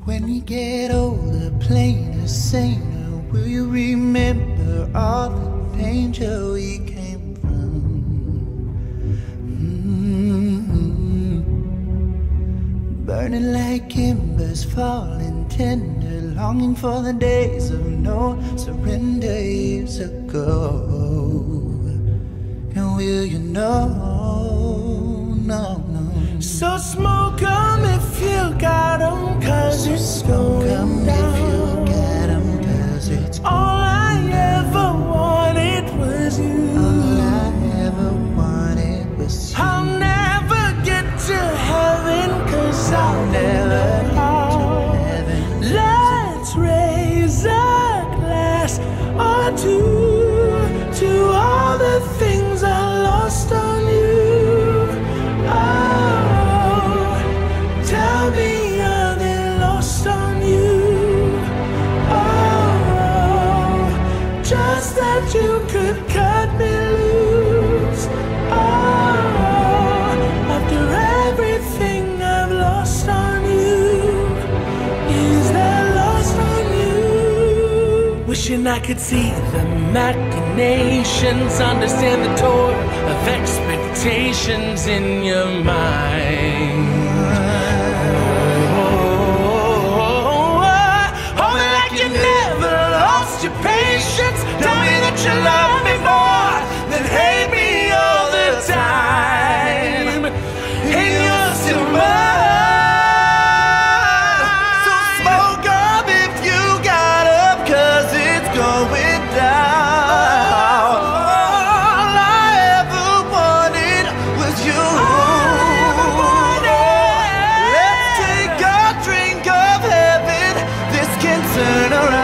When you get older, plainer, saner, will you remember all the danger we came from? Burning like embers, falling tender, longing for the days of no surrender years ago. And will you know? No. So smoke 'em if you got 'em, 'cause it's going down. All I ever wanted was you. All I ever wanted was you. I'll never get to heaven, 'cause I'll never get to heaven. Let's raise a glass or two to all the things I lost on you. Tell me, are they lost on you? Oh, just that you could cut me loose. Oh, after everything I've lost on you, is that lost on you? Wishing I could see the machinations, understand the toil of expectations in your mind. Your patience, tell me that you love me more than hate me all the time, and you're still mine. So smoke up if you got up, 'cause it's going down. All I ever wanted was you. Let's take a drink of heaven. This can turn around.